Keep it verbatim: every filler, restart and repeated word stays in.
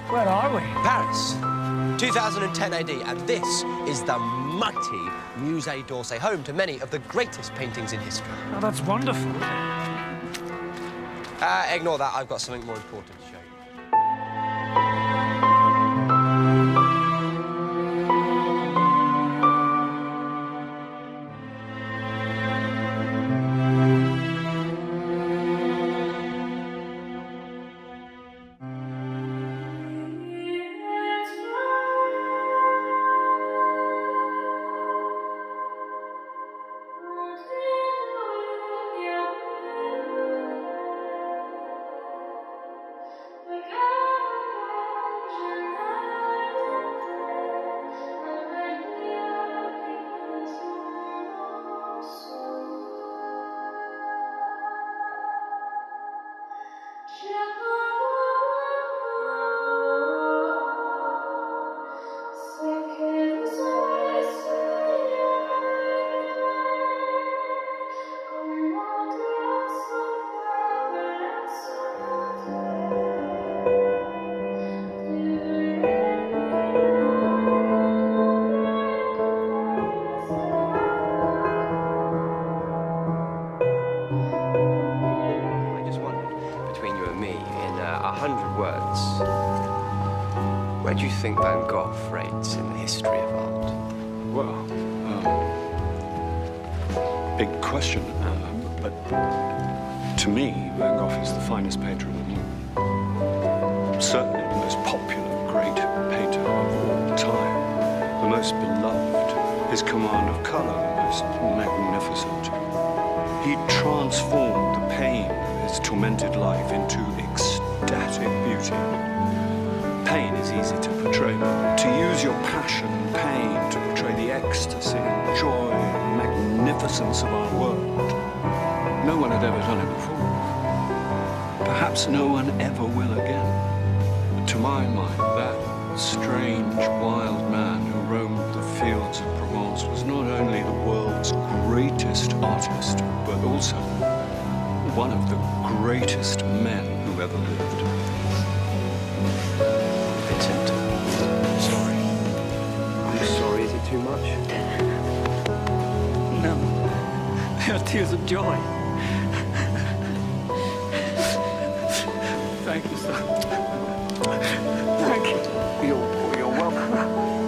Where are we? Paris, two thousand ten A D, and this is the mighty Musée d'Orsay, home to many of the greatest paintings in history. Oh, that's wonderful. Uh, ignore that, I've got something more important to show you. A hundred words. Where do you think Van Gogh rates in the history of art? Well, um, big question, um, but to me, Van Gogh is the finest painter of them all. Certainly the most popular great painter of all time, the most beloved, his command of color the most magnificent. He transformed the pain of his tormented life into ecstatic beauty. Pain is easy to portray. To use your passion and pain to portray the ecstasy, joy, and magnificence of our world. No one had ever done it before. Perhaps no one ever will again. But to my mind, that strange, wild man who roamed the fields of Provence was not only the world's greatest artist, but also one of the greatest men who ever lived. Vincent, I'm sorry. I'm sorry, is it too much? No. They are tears of joy. Thank you, sir. Thank you. You're, you're welcome.